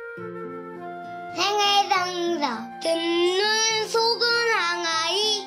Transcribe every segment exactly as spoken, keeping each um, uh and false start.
생애상서 듣는 속은 항아리.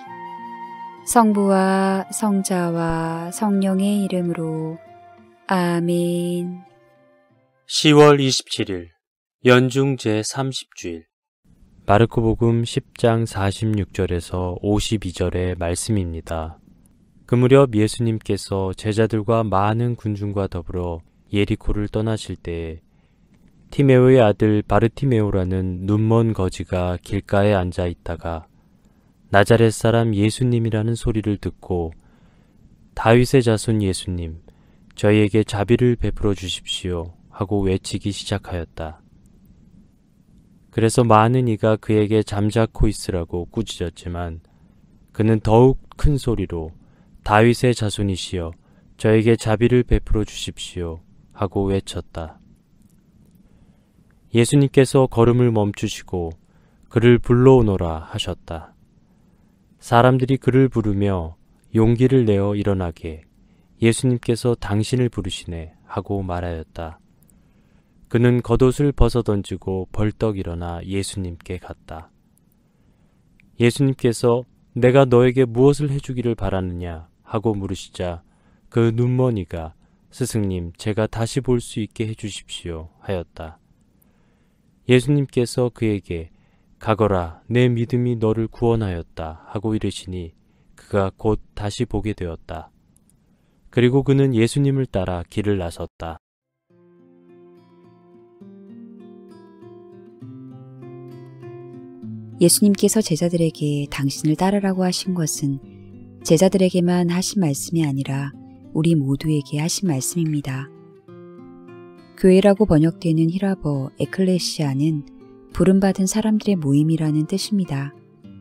성부와 성자와 성령의 이름으로 아멘. 시월 이십칠일 연중 제삼십 주일 마르코복음 십 장 사십육 절에서 오십이 절의 말씀입니다. 그 무렵 예수님께서 제자들과 많은 군중과 더불어 예리코를 떠나실 때에 티메오의 아들 바르티메오라는 눈먼 거지가 길가에 앉아 있다가 나자렛 사람 예수님이라는 소리를 듣고 다윗의 자손 예수님, 저희에게 자비를 베풀어 주십시오 하고 외치기 시작하였다. 그래서 많은 이가 그에게 잠자코 있으라고 꾸짖었지만 그는 더욱 큰 소리로 다윗의 자손이시여 저에게 자비를 베풀어 주십시오 하고 외쳤다. 예수님께서 걸음을 멈추시고 그를 불러오너라 하셨다. 사람들이 그를 부르며 용기를 내어 일어나게 예수님께서 당신을 부르시네 하고 말하였다. 그는 겉옷을 벗어던지고 벌떡 일어나 예수님께 갔다. 예수님께서 내가 너에게 무엇을 해주기를 바라느냐 하고 물으시자 그 눈먼이가 스승님 제가 다시 볼 수 있게 해주십시오 하였다. 예수님께서 그에게 가거라 내 믿음이 너를 구원하였다 하고 이르시니 그가 곧 다시 보게 되었다. 그리고 그는 예수님을 따라 길을 나섰다. 예수님께서 제자들에게 당신을 따르라고 하신 것은 제자들에게만 하신 말씀이 아니라 우리 모두에게 하신 말씀입니다. 교회라고 번역되는 히라버 에클레시아는 부름받은 사람들의 모임이라는 뜻입니다.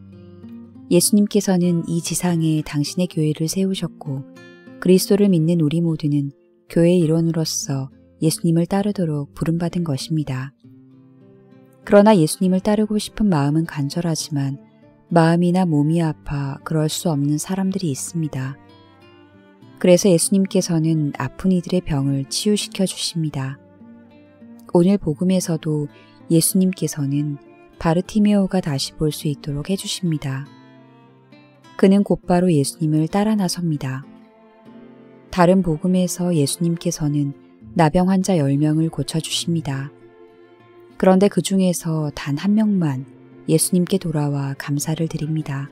예수님께서는 이 지상에 당신의 교회를 세우셨고 그리스도를 믿는 우리 모두는 교회의 일원으로서 예수님을 따르도록 부름받은 것입니다. 그러나 예수님을 따르고 싶은 마음은 간절하지만 마음이나 몸이 아파 그럴 수 없는 사람들이 있습니다. 그래서 예수님께서는 아픈 이들의 병을 치유시켜 주십니다. 오늘 복음에서도 예수님께서는 바르티메오가 다시 볼 수 있도록 해주십니다. 그는 곧바로 예수님을 따라 나섭니다. 다른 복음에서 예수님께서는 나병 환자 열 명을 고쳐주십니다. 그런데 그 중에서 단 한 명만 예수님께 돌아와 감사를 드립니다.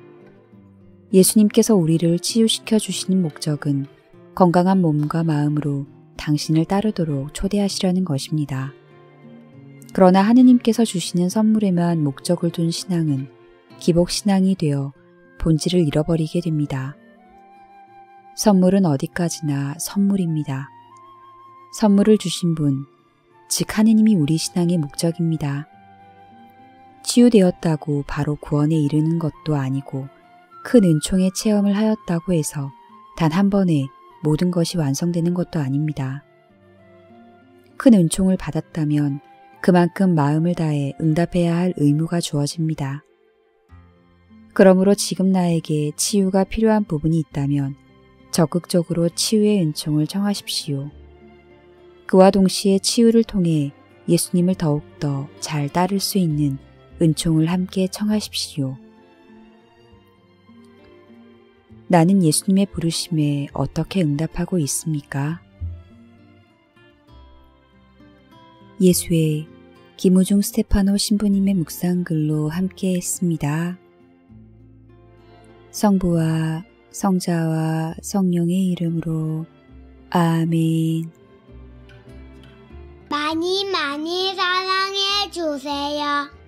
예수님께서 우리를 치유시켜 주시는 목적은 건강한 몸과 마음으로 당신을 따르도록 초대하시려는 것입니다. 그러나 하느님께서 주시는 선물에만 목적을 둔 신앙은 기복신앙이 되어 본질을 잃어버리게 됩니다. 선물은 어디까지나 선물입니다. 선물을 주신 분, 즉 하느님이 우리 신앙의 목적입니다. 치유되었다고 바로 구원에 이르는 것도 아니고 큰 은총의 체험을 하였다고 해서 단 한 번에 모든 것이 완성되는 것도 아닙니다. 큰 은총을 받았다면 그만큼 마음을 다해 응답해야 할 의무가 주어집니다. 그러므로 지금 나에게 치유가 필요한 부분이 있다면 적극적으로 치유의 은총을 청하십시오. 그와 동시에 치유를 통해 예수님을 더욱더 잘 따를 수 있는 은총을 함께 청하십시오. 나는 예수님의 부르심에 어떻게 응답하고 있습니까? 예수의 김우중 스테파노 신부님의 묵상글로 함께 했습니다. 성부와 성자와 성령의 이름으로 아멘. 많이 많이 사랑해 주세요.